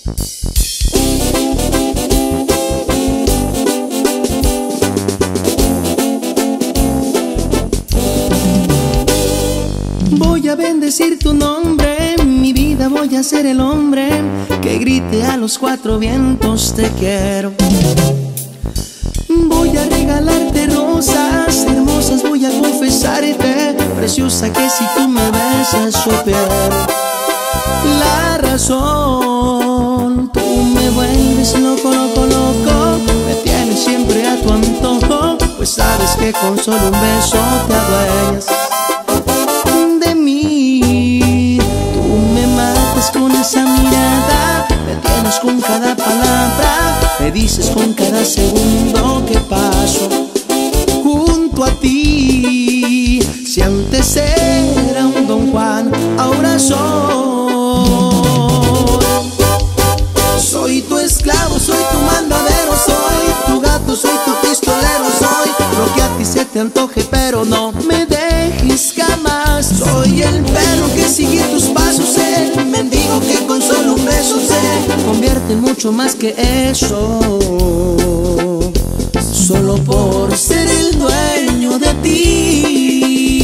Voy a bendecir tu nombre, mi vida voy a ser el hombre que grite a los cuatro vientos te quiero. Voy a regalarte rosas hermosas, voy a confesarte, preciosa, que si tú me besas yo pierdo la razón. Tú me vuelves loco, loco, loco, me tienes siempre a tu antojo, pues sabes que con solo un beso te adueñas de mí. Tú me matas con esa mirada, me tienes con cada palabra, me dices con cada segundo que paso junto a ti. Si antes era un Don Juan, ahora soy tu esclavo, soy tu mandadero, soy tu gato, soy tu pistolero, soy lo que a ti se te antoje, pero no me dejes jamás. Soy el perro que sigue tus pasos, el mendigo que con solo un beso se convierte en mucho más que eso, solo por ser el dueño de ti.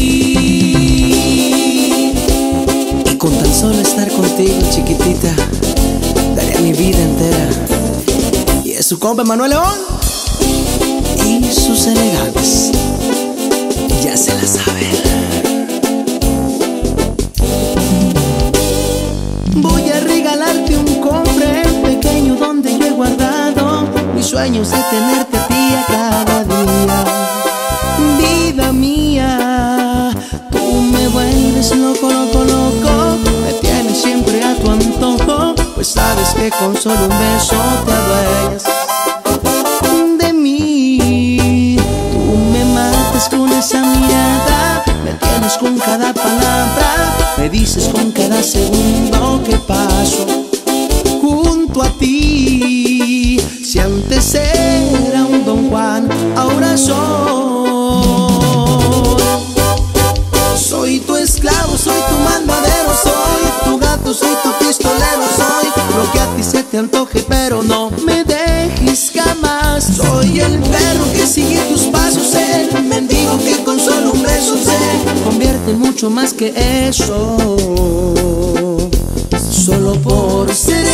Y con tan solo estar contigo, chiquitita, daría mi vida entera. Y es su compa Manuel León y sus elegantes, ya se la saben. Voy a regalarte un cofre pequeño donde yo he guardado mis sueños de tenerte a ti a cada día. Vida mía, tú me vuelves loco, loco, loco, me tienes siempre a tu antojo, pues sabes que con solo un beso te adueñas de mí. Tú me matas con esa mirada, me tienes con cada palabra, me dices con cada segundo que paso junto a ti. Si antes era un Don Juan, ahora soy tu esclavo, soy tu mandadero, soy tu gato, soy tu pistolero, soy lo que a ti se te antoje, pero no me dejes jamás. Soy el perro que sigue tus pasos, el mendigo que con solo un beso se convierte en mucho más que eso, solo por ser